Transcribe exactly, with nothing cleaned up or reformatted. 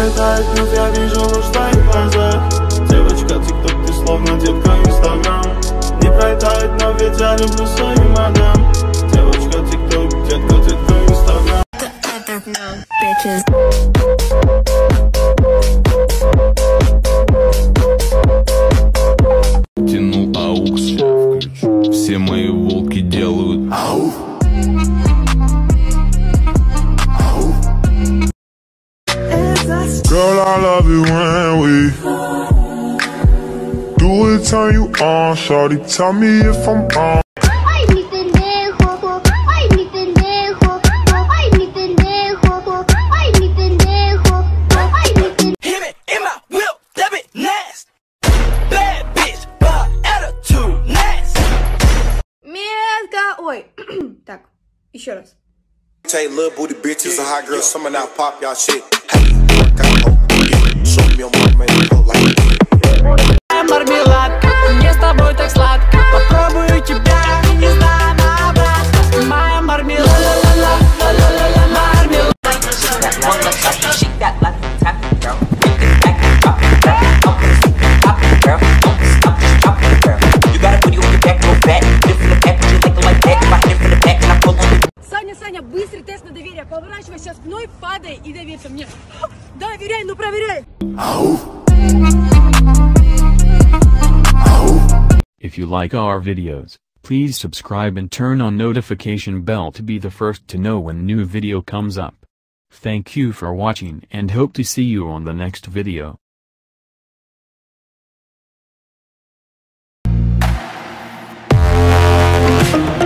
пролетает вновь, я вижу лишь в твоих глазах. Девочка, тик-ток, ты словно детка Инстаграм. Не пролетает вновь, ведь я люблю свою мадам. Девочка, тик-ток, детка, детка Инстаграм. Тяну аукс, все мои волки делают ау. Girl, I love it when we do it, turn you on. Shorty, tell me if I'm on. Ay, mi pendejo, ay, mi pendejo, ay, mi pendejo, ay, mi pendejo, ay, mi pendejo. Hit it in my whip, that bit nasty. Bad bitch, but attitude nasty. Метка, ой, так, еще раз. Take little booty bitches and hot girls, some of that pop y'all shit. Hey, show me your mama and go like that. Мармелад, мне с тобой так сладко. Попробую тебя, не знаю на обратно. Моя мармелад, мармелад. Саня, Саня, быстрый тест на доверие. Поворачивай сейчас вновь, падай и доверься мне. Доверяй, ну проверяй. If you like our videos, please subscribe and turn on notification bell to be the first to know when new video comes up. Thank you for watching and hope to see you on the next video. We'll be right back.